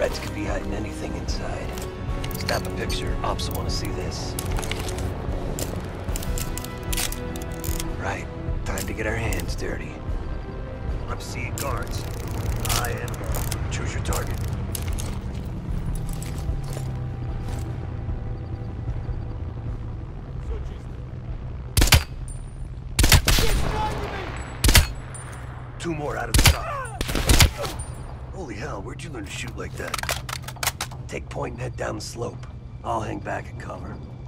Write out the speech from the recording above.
feds could be hiding anything inside. Snap a picture. Ops will want to see this. Right. Time to get our hands dirty. I'm seeing guards. I am. Choose your target. Two more out of the shot. Holy hell, where'd you learn to shoot like that? Take point and head down the slope. I'll hang back and cover.